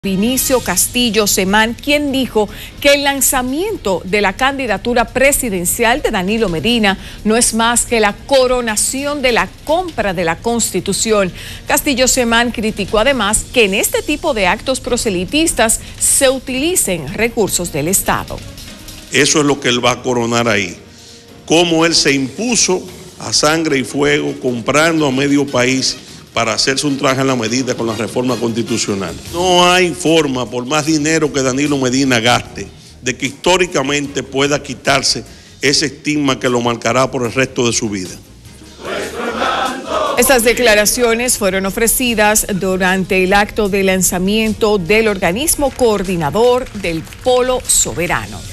Vinicio Castillo Semán, quien dijo que el lanzamiento de la candidatura presidencial de Danilo Medina no es más que la coronación de la compra de la Constitución. Castillo Semán criticó además que en este tipo de actos proselitistas se utilicen recursos del Estado. Eso es lo que él va a coronar ahí. Cómo él se impuso a sangre y fuego, comprando a medio país para hacerse un traje a la medida con la reforma constitucional. No hay forma, por más dinero que Danilo Medina gaste, de que históricamente pueda quitarse ese estigma que lo marcará por el resto de su vida. Estas declaraciones fueron ofrecidas durante el acto de lanzamiento del organismo coordinador del Polo Soberano.